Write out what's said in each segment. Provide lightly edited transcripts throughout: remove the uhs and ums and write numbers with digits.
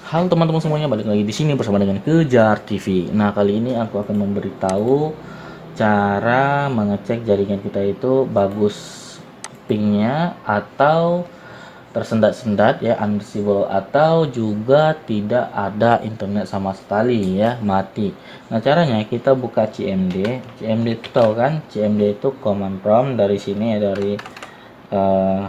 Halo teman-teman semuanya, balik lagi di sini bersama dengan Kejar TV. Nah, kali ini aku akan memberitahu cara mengecek jaringan kita itu bagus pingnya atau tersendat-sendat ya, unstable, atau juga tidak ada internet sama sekali ya, mati. Nah, caranya kita buka CMD. CMD itu tahu kan? CMD itu command prompt dari sini ya, dari eh,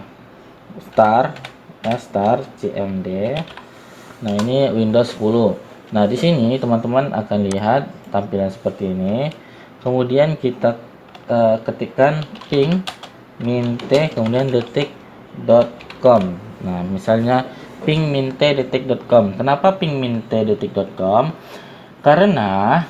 start CMD. Nah, ini Windows 10. Nah, di sini teman-teman akan lihat tampilan seperti ini. Kemudian kita ketikkan ping minte kemudian detik.com. Nah, misalnya ping minte detik.com. Kenapa ping minte detik.com? Karena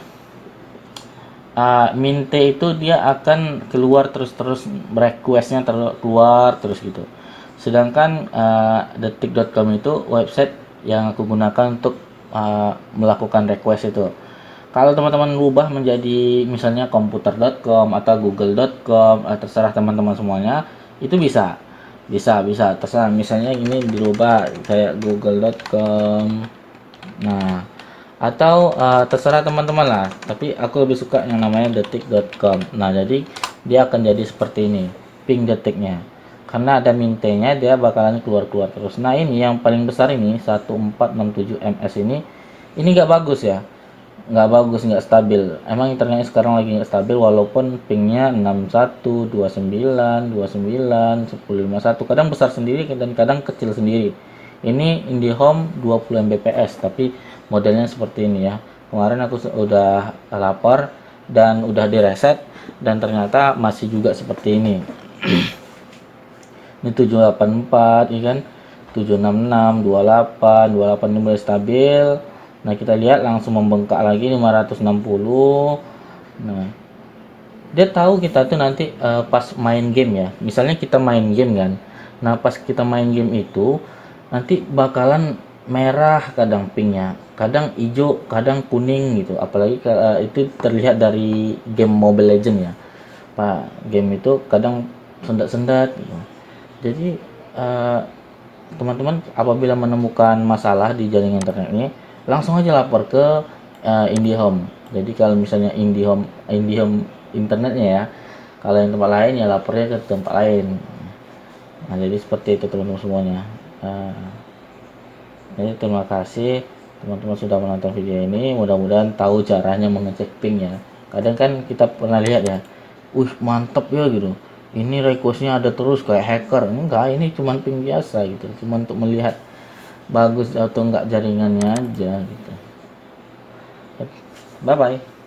minte itu dia akan keluar terus-terus, requestnya keluar terus gitu. Sedangkan detik.com itu website yang aku gunakan untuk melakukan request itu. Kalau teman-teman rubah menjadi misalnya komputer.com atau google.com, terserah teman-teman semuanya, itu bisa terserah. Misalnya ini dirubah kayak google.com. Nah, atau terserah teman-teman lah, tapi aku lebih suka yang namanya detik.com. Nah, jadi dia akan jadi seperti ini ping detiknya, karena ada mintenya dia bakalan keluar terus. Nah, ini yang paling besar ini 1467 ms ini nggak bagus ya, nggak bagus, nggak stabil. Emang internetnya sekarang lagi nggak stabil, walaupun pingnya 61 29 29 1051, kadang besar sendiri dan kadang kecil sendiri. Ini IndiHome 20 Mbps, tapi modelnya seperti ini ya. Kemarin aku udah lapor dan udah direset dan ternyata masih juga seperti ini. Ini 784 ya kan, 766 28 ini mulai stabil. Nah, kita lihat langsung membengkak lagi 560. Nah, dia tahu kita tuh nanti pas main game ya, misalnya kita main game kan. Nah, pas kita main game itu nanti bakalan merah, kadang pingnya kadang hijau, kadang kuning gitu. Apalagi itu terlihat dari game Mobile Legend ya Pak, game itu kadang sendat-sendat gitu. Jadi teman-teman apabila menemukan masalah di jaringan internet ini, langsung aja lapor ke IndiHome. Jadi kalau misalnya IndiHome internetnya ya, kalau yang tempat lain ya lapornya ke tempat lain. Nah, jadi seperti itu teman-teman semuanya. Jadi terima kasih teman-teman sudah menonton video ini. Mudah-mudahan tahu caranya mengecek ping ya. Kadang kan kita pernah lihat ya, mantap ya gitu, ini requestnya ada terus kayak hacker. Enggak, ini cuma ping biasa gitu, cuma untuk melihat bagus atau enggak jaringannya aja gitu. Bye bye.